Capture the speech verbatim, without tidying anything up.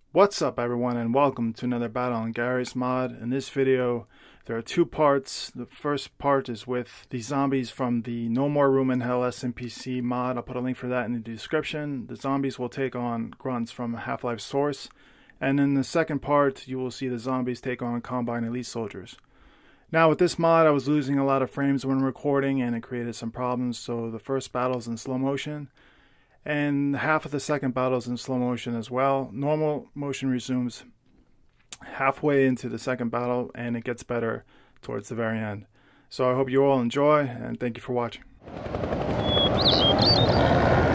What's up everyone, and welcome to another battle on Garry's mod. In this video there are two parts. The first part is with the zombies from the No More Room in Hell S N P C mod. I'll put a link for that in the description. The zombies will take on Grunts from Half-Life Source, and in the second part you will see the zombies take on Combine Elite Soldiers. Now with this mod I was losing a lot of frames when recording and it created some problems, so the first battle is in slow motion. And half of the second battle is in slow motion as well. Normal motion resumes halfway into the second battle and it gets better towards the very end. So I hope you all enjoy and thank you for watching.